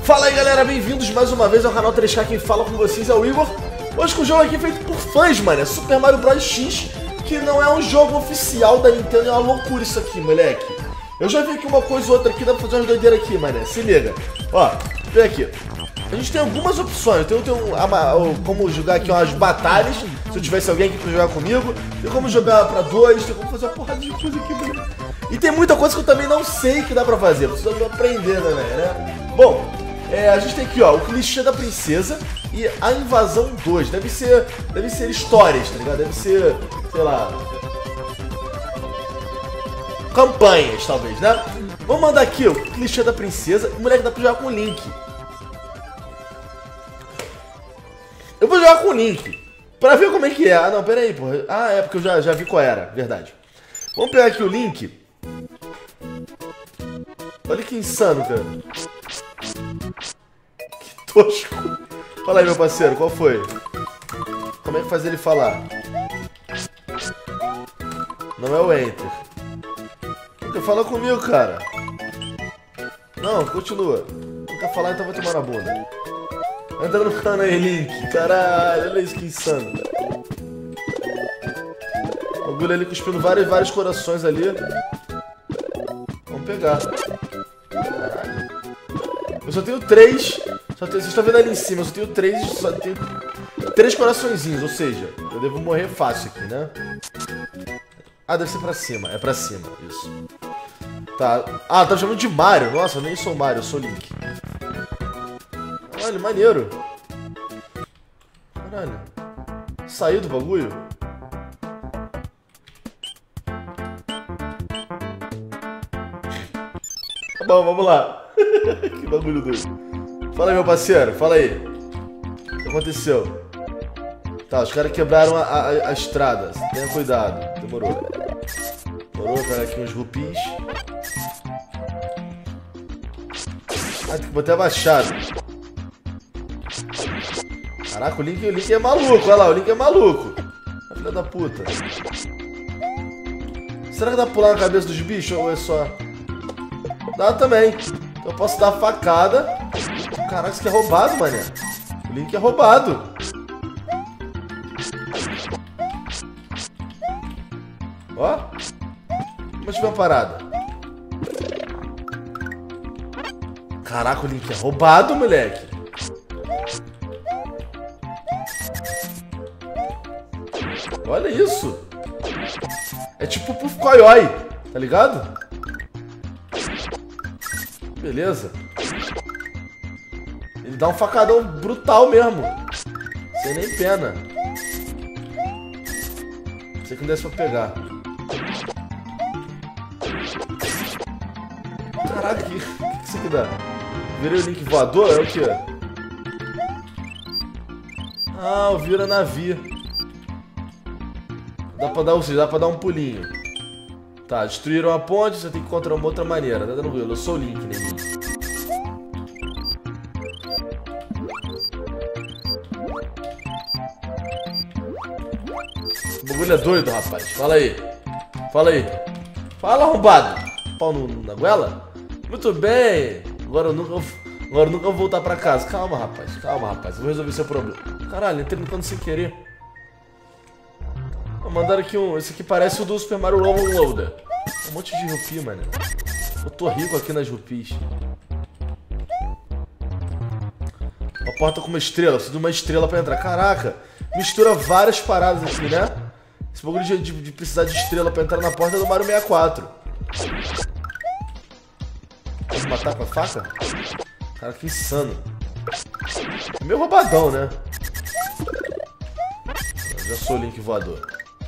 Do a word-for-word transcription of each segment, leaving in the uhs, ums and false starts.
Fala aí galera, bem-vindos mais uma vez ao canal três K, quem fala com vocês é o Igor. Hoje com o jogo aqui feito por fãs, mano, é Super Mario Bros X, que não é um jogo oficial da Nintendo, é uma loucura isso aqui, moleque. Eu já vi aqui uma coisa ou outra aqui, dá pra fazer umas doideiras aqui, mano, se liga. Ó, vem aqui. A gente tem algumas opções, tem, tem um, um, como jogar aqui umas batalhas, se eu tivesse alguém aqui pra jogar comigo. Tem como jogar pra dois, tem como fazer uma porrada de coisa aqui, mano. E tem muita coisa que eu também não sei que dá pra fazer, preciso aprender também, né? Bom, é, a gente tem aqui, ó, o clichê da princesa e a invasão dois. Deve ser, deve ser histórias, tá ligado? Deve ser, sei lá, campanhas, talvez, né? Vamos mandar aqui, ó, o clichê da princesa. O moleque dá pra jogar com o Link. Eu vou jogar com o Link, pra ver como é que é. Ah, não, pera aí, porra. Ah, é porque eu já, já vi qual era, verdade. Vamos pegar aqui o Link. Olha que insano, cara. Que tosco. Fala aí, meu parceiro, qual foi? Como é que faz ele falar? Não é o Enter. Enter, fala comigo, cara. Não, continua. Não quer falar, então vai tomar na bunda. Entra no cano aí, Link. Caralho, olha isso que insano. O bagulho ali cuspindo vários, vários corações ali. Vamos pegar. Caralho. Eu só tenho três. Só tenho, vocês estão vendo ali em cima, eu só tenho três. Só tenho três coraçõezinhos, ou seja, eu devo morrer fácil aqui, né? Ah, deve ser pra cima. É pra cima, isso. Tá. Ah, tá me chamando de Mario. Nossa, eu nem sou Mario, eu sou Link. Caralho, maneiro. Caralho. Saiu do bagulho? Tá bom, vamos lá. Que bagulho doido. Fala aí, meu parceiro, fala aí. O que aconteceu? Tá, os caras quebraram a, a, a estrada. Tenha cuidado. Demorou. Demorou, pega aqui uns rupis. Ah, tem que botar abaixado. Caraca, o Link, o Link é maluco. Olha lá, o Link é maluco. A filha da puta. Será que dá pra pular na cabeça dos bichos ou é só... Dá também. Então eu posso dar facada. Caraca, isso aqui é roubado, mané. O Link é roubado. Ó. Como tiver uma parada. Caraca, o Link é roubado, moleque. Olha isso. É tipo Puff Koyoi, tá ligado? Beleza. Ele dá um facadão brutal mesmo. Sem nem pena. Sei que não desse pra pegar. Caraca, o que, que isso aqui dá? Virei o Link voador? É o quê? Ah, o vira navio. Dá pra dar, ou seja, dá pra dar um pulinho. Tá, destruíram a ponte, você tem que encontrar uma outra maneira. Tá dando eu sou o Link, né? O bagulho é doido, rapaz. Fala aí. Fala aí. Fala, arrombado. Pau no, na goela? Muito bem. Agora eu nunca, agora eu nunca vou voltar pra casa. Calma, rapaz. Calma, rapaz. Eu vou resolver seu problema. Caralho, entrei no cano sem querer. Mandaram aqui um... Esse aqui parece o do Super Mario Loader. Um monte de rupi, mano. Eu tô rico aqui nas rupis. Uma porta com uma estrela. Preciso de uma estrela pra entrar. Caraca. Mistura várias paradas aqui, né? Esse bagulho de, de, de precisar de estrela pra entrar na porta é do Mario sessenta e quatro. Pode matar com a faca? Cara, que insano. É meio roubadão, né? Eu já sou o Link voador.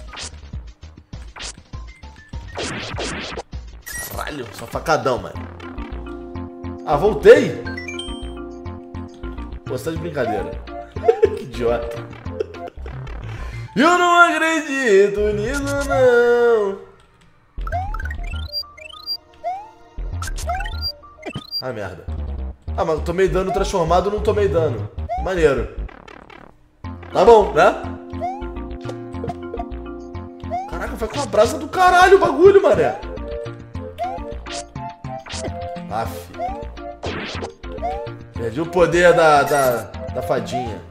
Caralho, só facadão, mano. Ah, voltei? Pô, você tá de brincadeira. Que idiota. Eu não acredito nisso, não. Ah, merda. Ah, mas eu tomei dano transformado, não tomei dano. Maneiro. Tá bom, né? Caraca, vai com a brasa do caralho o bagulho, mané. Aff. Perdi o poder da, da, da fadinha.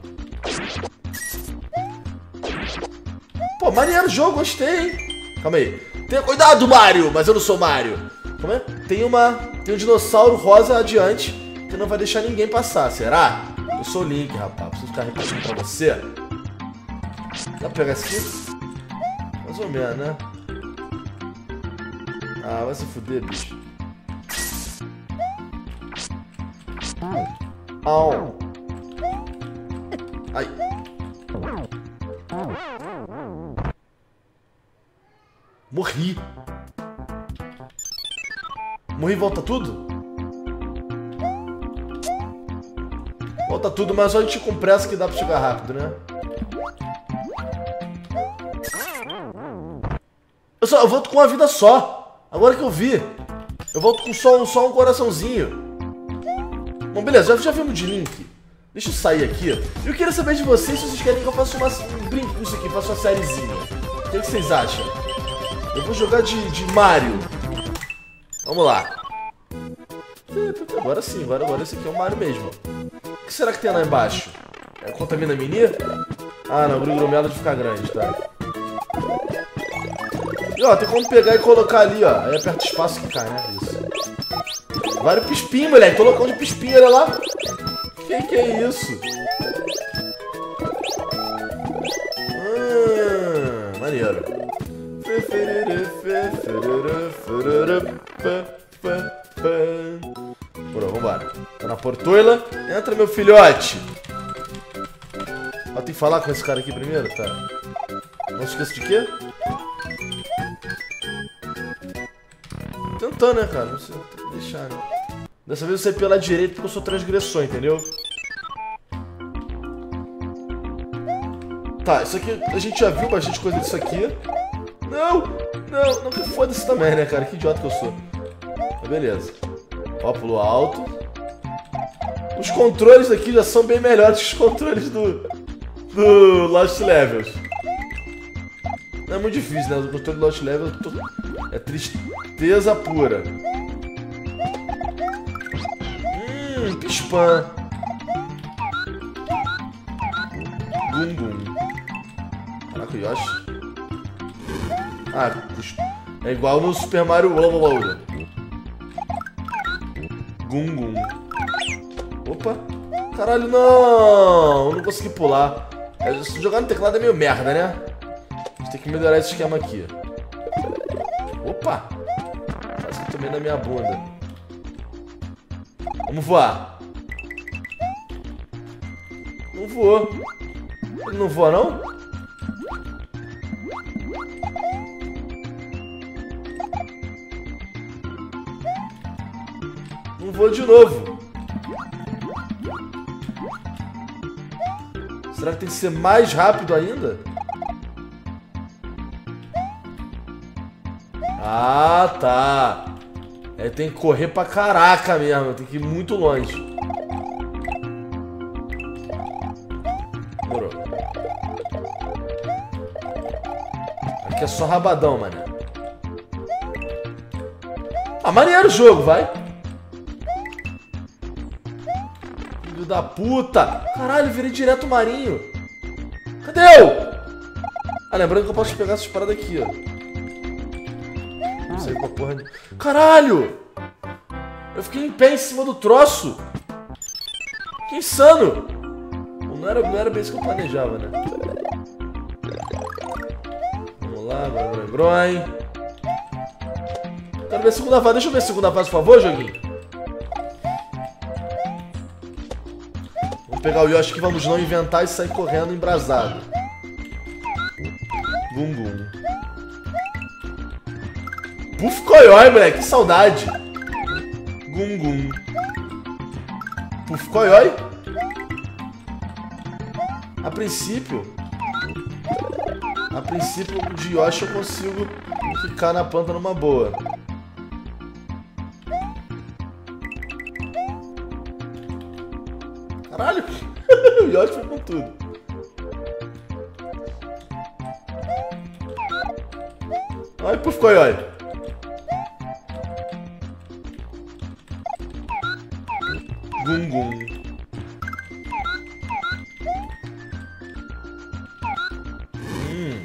Pô, maneiro o jogo, gostei, hein? Calma aí. Tenha cuidado, Mario! Mas eu não sou Mario. Como é? Tem uma... Tem um dinossauro rosa adiante que não vai deixar ninguém passar, será? Eu sou o Link, rapaz. Preciso ficar repetindo pra você. Dá pra pegar esse aqui? Mais ou menos, né? Ah, vai se fuder, bicho. Au. Ai. Morri. Morri e volta tudo? Volta tudo, mas só a gente com pressa que dá pra chegar rápido, né? Eu, só, eu volto com uma vida só. Agora que eu vi. Eu volto com só, só um coraçãozinho. Bom, beleza, já, já vimos de Link. Deixa eu sair aqui. Eu queria saber de vocês se vocês querem que eu faça uma, um brinco com isso aqui, faça uma sériezinha. O que, que vocês acham? Eu vou jogar de, de Mario. Vamos lá. Agora sim, agora, agora esse aqui é o Mario mesmo. O que será que tem lá embaixo? É Contamina Mini? Ah, não, grumelo de ficar grande, tá? E ó, tem como pegar e colocar ali, ó. Aí aperta espaço que cai, né? Isso. Vários pispinhos, moleque. Tô loucão de pispinho, olha lá. Que que é isso? Ah, maneiro. Pronto, vambora. Tá na portoila. Entra, meu filhote. Ó, tem que falar com esse cara aqui primeiro, tá? Não se esqueça de quê? Tentando, né, cara? Não sei, tem que deixar, né? Dessa vez eu saí pela direita porque eu sou transgressor, entendeu? Tá, isso aqui a gente já viu bastante coisa disso aqui. Não, não, não que foda-se também, né, cara? Que idiota que eu sou. Mas beleza. Ó, pulo alto. Os controles aqui já são bem melhores que os controles do, do Lost Levels. Não é muito difícil, né? O controle do Lost Levels é tristeza pura. Hum, pispan. Gum Gum. Caraca, o Yoshi. Ah, é igual no Super Mario World. Gum Gum. Opa. Caralho, não. Eu não consegui pular. Jogar no teclado é meio merda, né? A gente tem que melhorar esse esquema aqui. Opa. Quase que tomei na minha bunda. Vamos voar. Não voou. Ele não voa, não? Não voa de novo. Será que tem que ser mais rápido ainda? Ah, tá. É, tem que correr pra caraca mesmo. Tem que ir muito longe. Demorou. Aqui é só rabadão, mano. Ah, maneiro o jogo, vai. Filho da puta. Caralho, virei direto marinho. Cadê eu? Ah, lembrando que eu posso pegar essas paradas aqui, ó. Não sei qual porra. Caralho! Eu fiquei em pé em cima do troço. Que insano! Não era, não era bem isso que eu planejava, né? Vamos lá, bron, bron, bron. Quero ver a segunda fase. Deixa eu ver a segunda fase, por favor, joguinho. Vamos pegar o Yoshi aqui, vamos não inventar e sair correndo embrasado. Gum Gum. Puff Coiói, moleque, que saudade. Gum Gum. Puff Coiói. A princípio, a princípio de Yoshi eu consigo ficar na planta numa boa. Caralho, o Yoshi foi com tudo. Ai, Puff Coiói. gum gum. Hum.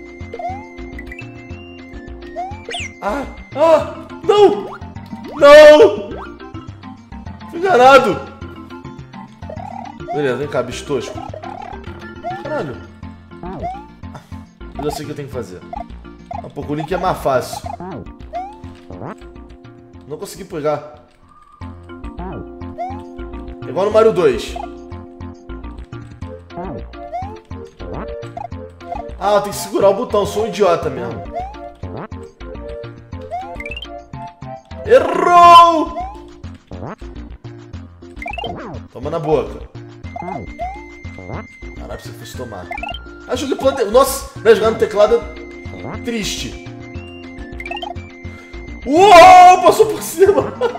Ah, ah, não! Não! Fui enganado! Beleza, vem cá, bicho tosco. Caralho. Eu já sei o que eu tenho que fazer. Um pouco o link é mais fácil. Não consegui pegar. Igual no Mario dois. Ah, tem que segurar o botão. Sou um idiota mesmo. Errou! Toma na boca. Caralho, pensei que fosse tomar. Ah, joguei plante... Nossa, né, jogar no teclado é triste. Uou, passou por cima.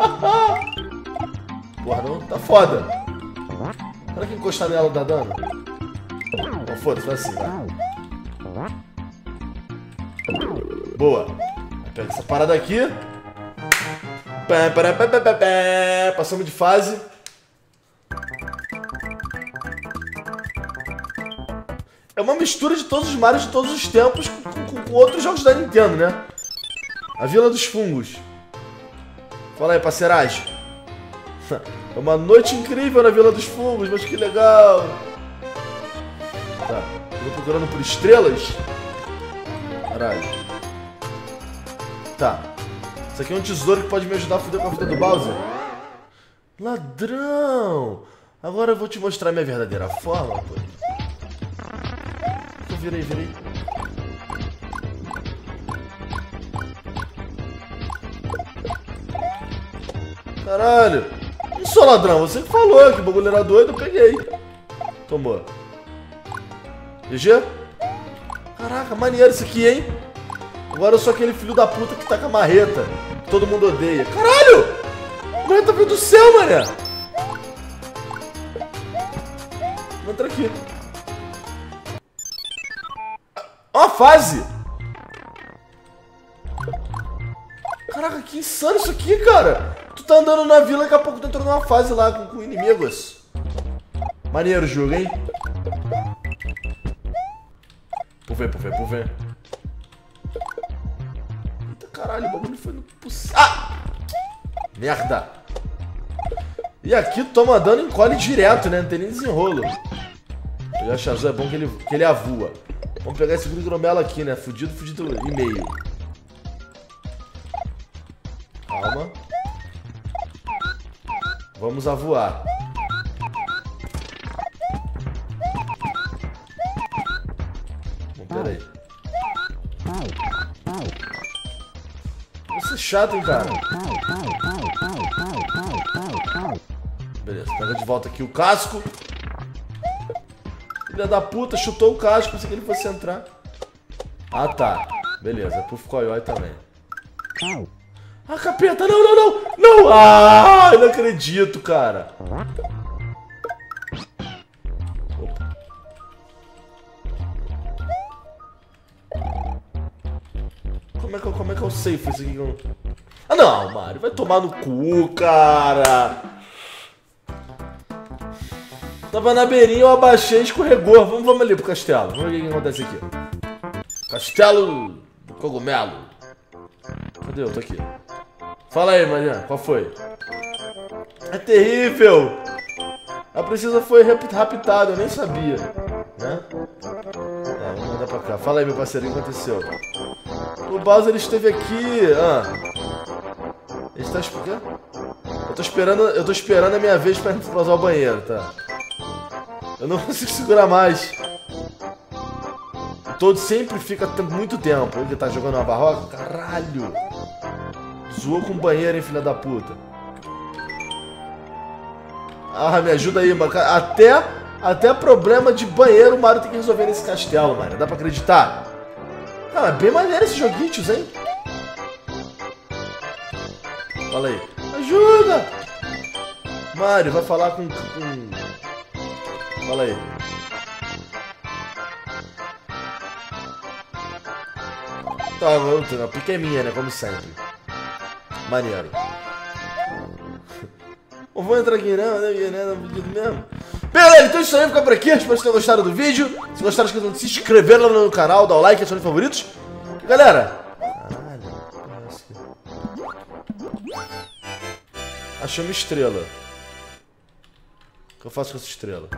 Porra, não, tá foda. Será que encostar nela dá dano? Não, foda-se, vai assim, vai. Boa. Pega essa parada aqui. Passamos de fase. É uma mistura de todos os Marios de todos os tempos com, com, com outros jogos da Nintendo, né? A Vila dos Fungos. Fala aí, parceiragem. É uma noite incrível na Vila dos Fungos, mas que legal. Tá, tô procurando por estrelas. Caralho. Tá. Isso aqui é um tesouro que pode me ajudar a foder com a vida do Bowser. Ladrão! Agora eu vou te mostrar minha verdadeira forma, pô. Eu virei, virei. Caralho! Não sou ladrão, você que falou que o bagulho era doido, eu peguei. Tomou. G G? Caraca, maneiro isso aqui, hein? Agora eu sou aquele filho da puta que tá com a marreta. Que todo mundo odeia. Caralho! A marreta veio do céu, mané! Entra aqui. Uma fase! Caraca, que insano isso aqui, cara! Tu tá andando na vila, daqui a pouco tu entrou numa fase lá com, com inimigos. Maneiro o jogo, hein? Por ver, por ver, por ver. Eita caralho, o bagulho foi no possível. Ah! Merda! E aqui toma dano e encolhe direto, né? Não tem nem desenrolo. O Yashazul é bom que ele, que ele avua. Vamos pegar esse gromelo aqui, né? Fudido, fudido e meio. Calma. Vamos a voar. Bom, pera aí. Você é chato, hein, cara? Beleza, pega de volta aqui o casco. Filha da puta, chutou o casco, pensei que ele fosse entrar. Ah, tá. Beleza, Puff Koyoi também. Ah, capeta, não, não, não! Não! Ah, eu não acredito, cara. Opa. Como é que eu, como é que eu sei? Foi isso aqui que eu... Ah, não, Mario, vai tomar no cu, cara. Tava na beirinha, eu abaixei e escorregou. Vamos, vamos ali pro castelo. Vamos ver o que acontece aqui. Castelo do cogumelo. Cadê eu? Tô aqui. Fala aí, Mariana, qual foi? É terrível! A princesa foi raptada, eu nem sabia. Né? Tá, vamos mandar pra cá. Fala aí, meu parceiro, o que aconteceu? O Bowser esteve aqui. Ah. Ele está explicando? Eu tô esperando, eu tô esperando a minha vez pra usar o banheiro, tá? Eu não consigo segurar mais. O Toad sempre fica muito tempo. Ele tá jogando uma barroca? Caralho! Zoou com o banheiro, hein, filha da puta. Ah, me ajuda aí, mano. Até, até problema de banheiro o Mario tem que resolver nesse castelo, mano. Dá pra acreditar? Cara, é bem maneiro esses joguinhos, hein? Fala aí. Ajuda! Mario, vai falar com... com... Fala aí. Tá, a pica é minha, né? Como sempre. Maneiro. Não vou entrar aqui não, né? Não pedido mesmo. Beleza, então é isso aí, fica por aqui. Espero que vocês tenham gostado do vídeo. Se gostaram, esqueçam de se inscrever lá no canal, dar o like, ativar os favoritos. E, galera... Caralho, achei uma estrela. O que eu faço com essa estrela?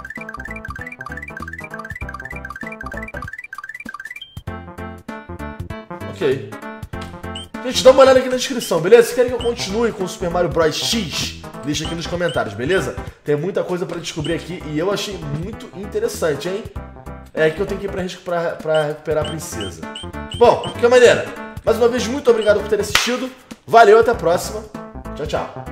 Ok. Gente, dá uma olhada aqui na descrição, beleza? Se querem que eu continue com o Super Mario Bros. X, deixa aqui nos comentários, beleza? Tem muita coisa pra descobrir aqui e eu achei muito interessante, hein? É aqui que eu tenho que ir pra, pra, pra recuperar a princesa. Bom, de qualquer maneira, mais uma vez, muito obrigado por ter assistido. Valeu, até a próxima. Tchau, tchau.